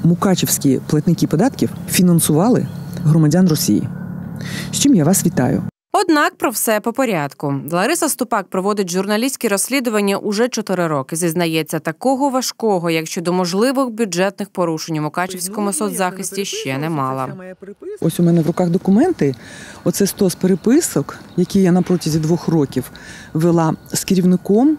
мукачівські платники податків фінансували громадян Росії. З чим я вас вітаю. Однак про все по порядку. Лариса Ступак проводить журналістські розслідування уже 4 роки. Зізнається, такого важкого, як щодо можливих бюджетних порушень у Мукачівському соцзахисті, ще не мала. Ось у мене в руках документи. Оце стос переписок, які я на протязі 2 років вела з керівником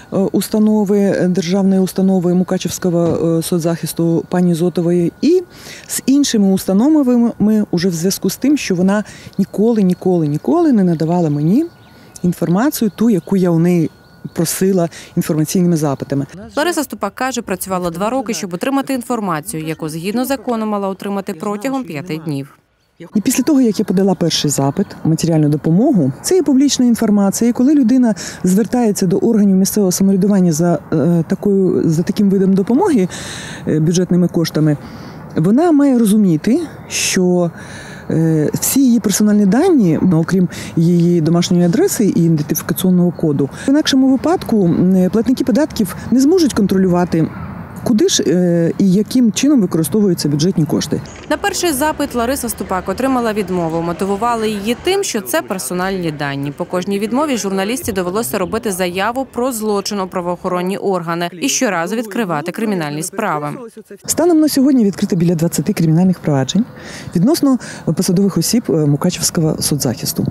державної установи Мукачівського соцзахисту пані Зотової і з іншими установами уже в зв'язку з тим, що вона ніколи не надавала мені інформацію, ту, яку я у неї просила інформаційними запитами. Лариса Ступак каже, працювала 2 роки, щоб отримати інформацію, яку згідно закону мала отримати протягом 5 днів. І після того, як я подала перший запит, матеріальну допомогу, це є публічна інформація. І коли людина звертається до органів місцевого самоврядування за таким видом допомоги бюджетними коштами, вона має розуміти, що всі її персональні дані, окрім її домашньої адреси і ідентифікаційного коду, в інакшому випадку платники податків не зможуть контролювати, куди ж і яким чином використовуються бюджетні кошти. На перший запит Лариса Ступак отримала відмову. Мотивували її тим, що це персональні дані. По кожній відмові журналістці довелося робити заяву про злочин у правоохоронні органи і щоразу відкривати кримінальні справи. Станом на сьогодні відкрито біля 20 кримінальних проваджень відносно посадових осіб Мукачівського соцзахисту.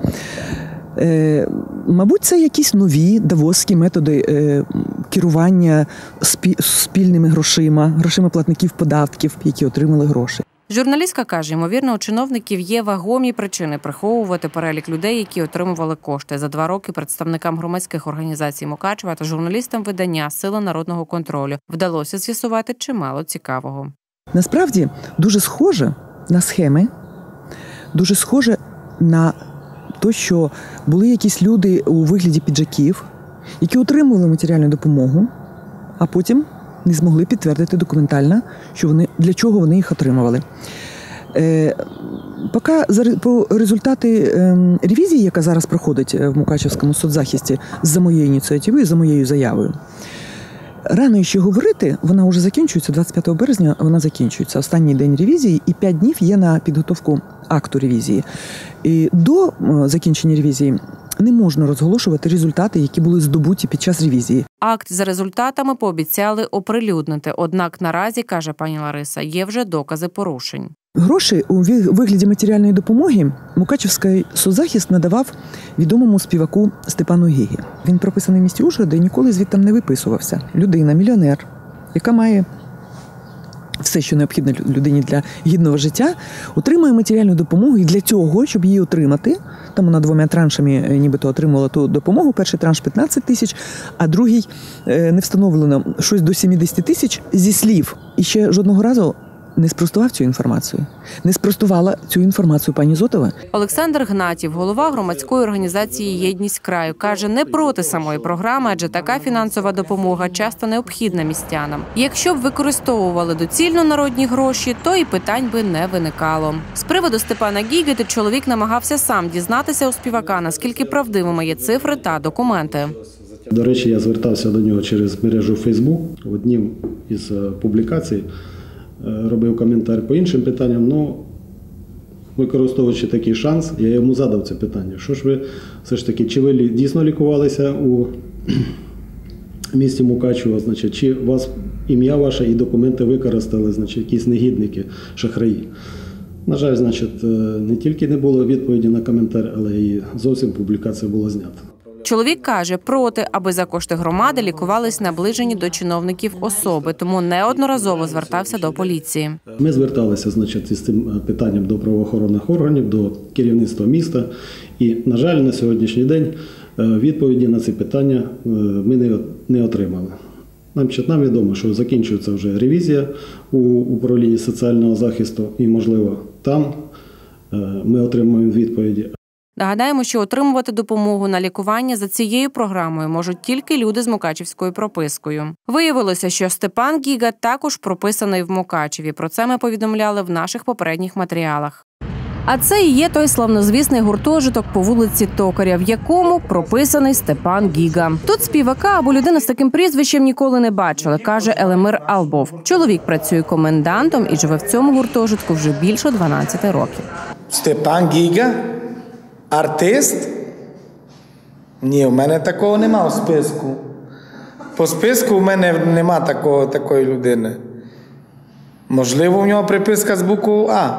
Мабуть, це якісь нові давоські методи керування спільними грошима платників податків, які отримали гроші. Журналістка каже, ймовірно, у чиновників є вагомі причини приховувати перелік людей, які отримували кошти. За 2 роки представникам громадських організацій Мукачева та журналістам видання «Сила народного контролю» вдалося з'ясувати чимало цікавого. Насправді, дуже схоже на схеми, дуже схоже на те, що були якісь люди у вигляді піджаків, які отримували матеріальну допомогу, а потім не змогли підтвердити документально, для чого вони їх отримували. По результати ревізії, яка зараз проходить в Мукачівському соцзахисті за моєю ініціативою, за моєю заявою, рано ще говорити, вона вже закінчується, 25 березня вона закінчується, останній день ревізії, і 5 днів є на підготовку акту ревізії. І до закінчення ревізії не можна розголошувати результати, які були здобуті під час ревізії. Акт за результатами пообіцяли оприлюднити, однак наразі, каже пані Лариса, є вже докази порушень. Гроші у вигляді матеріальної допомоги Мукачівський соцзахист надавав відомому співаку Степану Гігі. Він прописаний в місті Ужгорода і ніколи звідти не виписувався. Людина, мільйонер, яка має все, що необхідно людині для гідного життя, отримує матеріальну допомогу, і для цього, щоб її отримати, там вона 2 траншами нібито отримувала ту допомогу, перший транш 15 тисяч, а другий не встановлено щось до 70 тисяч зі слів. І ще жодного разу не спростував цю інформацію. Не спростувала цю інформацію пані Зотова. Олександр Гнатів, голова громадської організації «Єдність краю», каже, не проти самої програми, адже така фінансова допомога часто необхідна містянам. Якщо б використовували доцільно народні гроші, то і питань би не виникало. З приводу Степана Гіги чоловік намагався сам дізнатися у співака, наскільки правдивими є цифри та документи. До речі, я звертався до нього через мережу Facebook. В одній із публікацій робив коментар по іншим питанням, використовуючи такий шанс, я йому задав це питання. Що ж ви, все ж таки, чи ви дійсно лікувалися у місті Мукачево, чи вас ім'я ваше і документи використали, якісь негідники, шахраї. На жаль, не тільки не було відповіді на коментар, але і зовсім публікація була знята. Чоловік каже, проти, аби за кошти громади лікувались наближені до чиновників особи, тому неодноразово звертався до поліції. Ми зверталися, із цим питанням до правоохоронних органів, до керівництва міста. І, на жаль, на сьогоднішній день відповіді на ці питання ми не отримали. Нам відомо, що закінчується вже ревізія у управлінні соціального захисту і, можливо, там ми отримаємо відповіді. Нагадаємо, що отримувати допомогу на лікування за цією програмою можуть тільки люди з мукачівською пропискою. Виявилося, що Степан Гіга також прописаний в Мукачеві. Про це ми повідомляли в наших попередніх матеріалах. А це і є той славнозвісний гуртожиток по вулиці Токаря, в якому прописаний Степан Гіга. Тут співака або людина з таким прізвищем ніколи не бачили, каже Елемир Албов. Чоловік працює комендантом і живе в цьому гуртожитку вже більше 12 років. Степан Гіга? Артист? Ні, у мене такого нема у списку. По списку у мене нема такої людини. Можливо, у нього приписка з буквою А.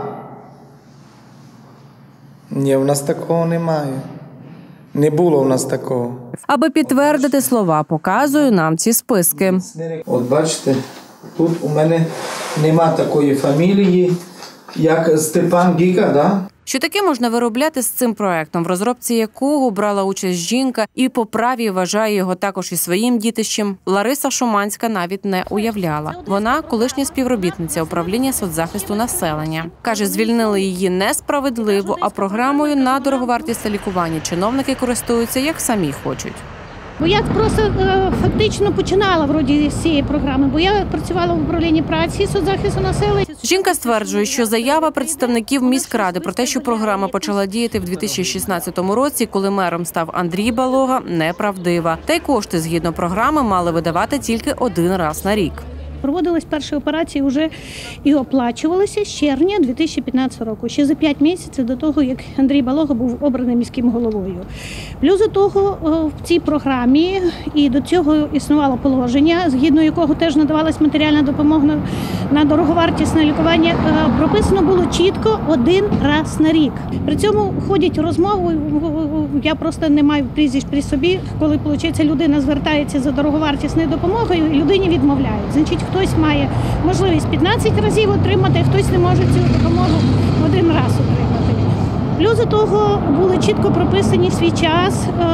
Ні, у нас такого немає. Не було у нас такого. Аби підтвердити слова, показую нам ці списки. От бачите, тут у мене нема такої фамілії, як Степан Гіга, да? Що таке можна виробляти з цим проектом, в розробці якого брала участь жінка і по праві вважає його також і своїм дітищем, Лариса Шуманська навіть не уявляла. Вона колишня співробітниця управління соцзахисту населення. Каже, звільнили її несправедливо, а програмою на дороговартісне лікування чиновники користуються як самі хочуть. Бо я просто фактично починала вроді з цієї програми, бо я працювала в управлінні праці соцзахисту населення. Жінка стверджує, що заява представників міськради про те, що програма почала діяти в 2016 році, коли мером став Андрій Балога, неправдива. Та й кошти згідно програми мали видавати тільки один раз на рік. Проводились перші операції вже і оплачувалися з червня 2015 року, ще за 5 місяців до того, як Андрій Балога був обраний міським головою. Плюс до того в цій програмі і до цього існувало положення, згідно якого теж надавалась матеріальна допомога на дороговартісне лікування, прописано було чітко один раз на рік. При цьому ходять розмови, я просто не маю прізвищ при собі, коли, виходить, людина звертається за дороговартісною допомогою, людині відмовляють. Значить, хтось має можливість 15 разів отримати, хтось не може цю допомогу один раз отримати. Плюс до того були чітко прописані свій час.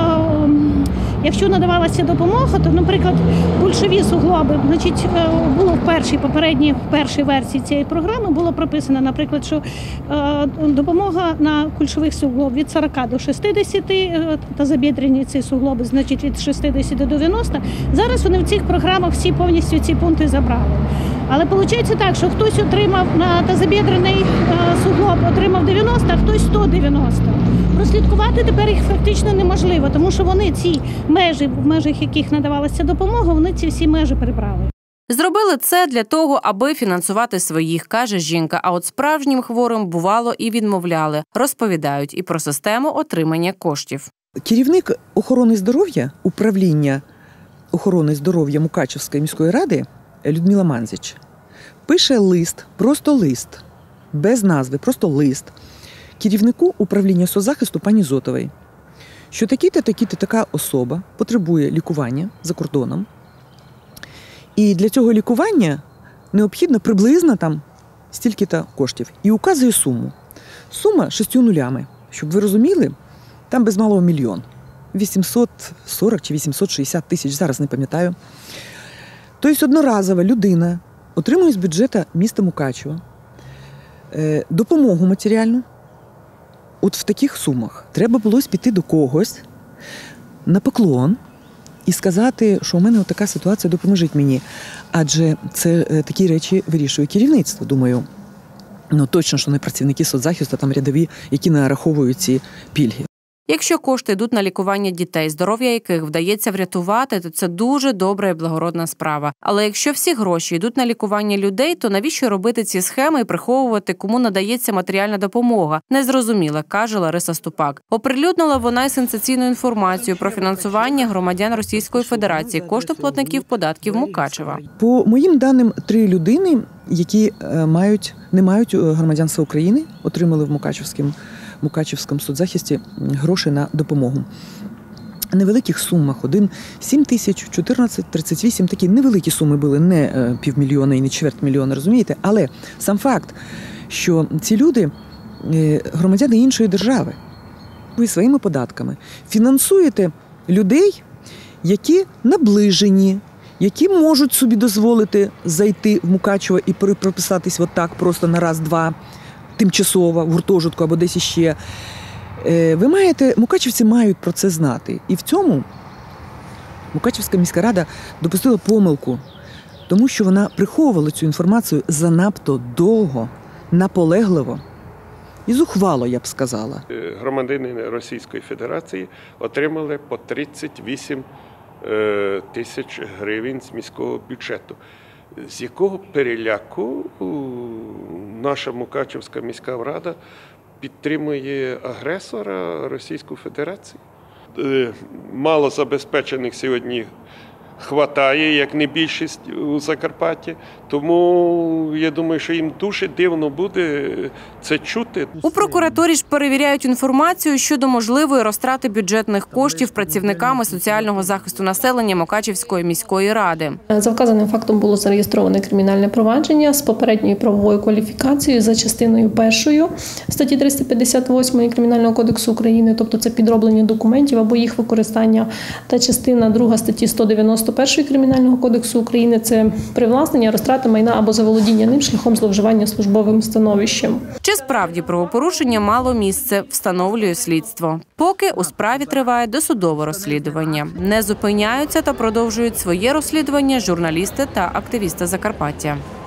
Якщо надавалася допомога, то, наприклад, кульшові суглоби, значить, було в першій версії цієї програми було прописано, наприклад, що допомога на кульшових суглоб від 40 до 60, та забідрені ці суглоби, значить, від 60 до 90. Зараз вони в цих програмах всі повністю ці пункти забрали. Але виходить так, що хтось отримав на тазобідрений суглоб, отримав 90, а хтось 190. Прослідкувати тепер їх фактично неможливо, тому що вони ці межі, в межах яких надавалася допомога, вони ці всі межі прибрали. Зробили це для того, аби фінансувати своїх, каже жінка. А от справжнім хворим бувало і відмовляли. Розповідають і про систему отримання коштів. Керівник охорони здоров'я, управління охорони здоров'я Мукачівської міської ради Людмила Манзіч пише лист, просто лист, без назви, просто лист, керівнику управління соцзахисту пані Зотовій, що такі-то така особа потребує лікування за кордоном. І для цього лікування необхідно приблизно там стільки-то коштів. І указує суму. Сума 6 нулями. Щоб ви розуміли, там без малого 1 мільйон. 840 чи 860 тисяч, зараз не пам'ятаю. Тобто одноразова людина отримує з бюджету міста Мукачева допомогу матеріальну. От в таких сумах треба було піти до когось на поклон і сказати, що у мене така ситуація, допоможіть мені. Адже це такі речі вирішує керівництво. Думаю, точно, що не працівники соцзахисту, там рядові, які нараховують ці пільги. Якщо кошти йдуть на лікування дітей, здоров'я яких вдається врятувати, то це дуже добра і благородна справа. Але якщо всі гроші йдуть на лікування людей, то навіщо робити ці схеми і приховувати, кому надається матеріальна допомога? Незрозуміло, каже Лариса Ступак. Оприлюднила вона й сенсаційну інформацію про фінансування громадян Російської Федерації, коштів податків Мукачева. По моїм даним, 3 людини, які не мають громадянства України, отримали в Мукачівському соцзахисті гроші на допомогу. В невеликих сумах. 7 тисяч, 14, 38, такі невеликі суми були, не 500 000 і не 250 000, розумієте? Але сам факт, що ці люди громадяни іншої держави, ви своїми податками фінансуєте людей, які наближені, які можуть собі дозволити зайти в Мукачево і прописатись отак просто на раз-два, тимчасово, в гуртожитку або десь іще. Мукачівці мають про це знати. І в цьому Мукачівська міська рада допустила помилку, тому що вона приховувала цю інформацію занадто довго, наполегливо І зухвало, я б сказала. Громадяни Російської Федерації отримали по 38 тисяч гривень з міського бюджету. З якого переляку наша Мукачівська міська рада підтримує агресора Російської Федерації? Мало забезпечених сьогодні хватає, як не більшість у Закарпатті. Тому я думаю, що їм дуже дивно буде це чути. У прокуратурі ж перевіряють інформацію щодо можливої розтрати бюджетних коштів працівниками соціального захисту населення Мукачівської міської ради. За вказаним фактом було зареєстроване кримінальне провадження з попередньою правовою кваліфікацією за частиною 1 статті 358 Кримінального кодексу України, тобто це підроблення документів або їх використання, та частина 2 статті 191 Кримінального кодексу України – це привласнення, розтрата майна або заволодіння ним шляхом зловживання службовим становищем. Чи справді правопорушення мало місце, встановлює слідство. Поки у справі триває досудове розслідування. Не зупиняються та продовжують своє розслідування журналісти та активісти Закарпаття.